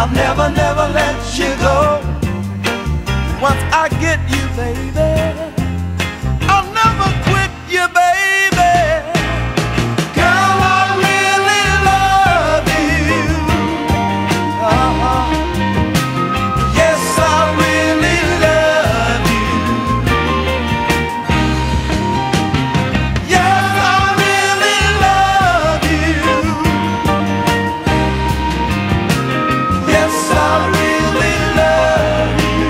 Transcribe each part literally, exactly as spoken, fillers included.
I'll never, never let you go. Once I get you, baby, I'll never quit you, baby. Girl, I really love you. Uh-huh. Yes, I really love you. Yes, I really love you. Yes, I really love you.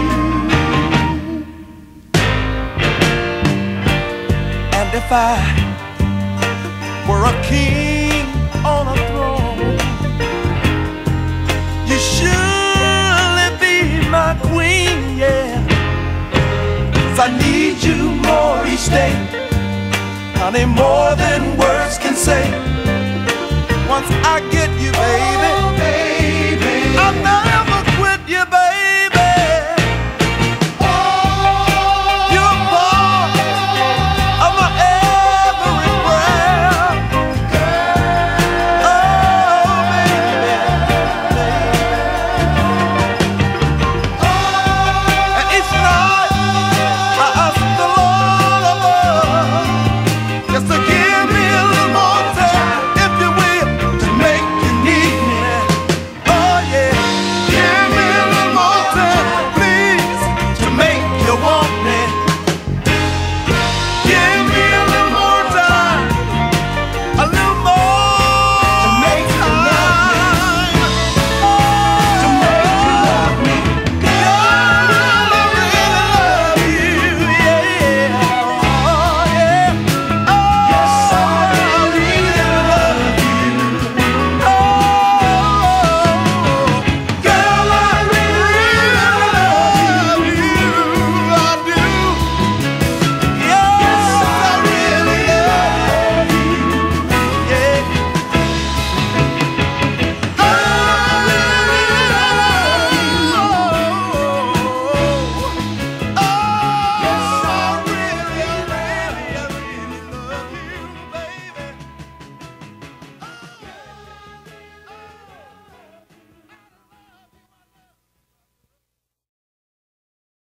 And if I were a king on a throne, you surely be my queen, yeah. 'Cause I need you more each day, honey, more than words can say. Once I get you, baby,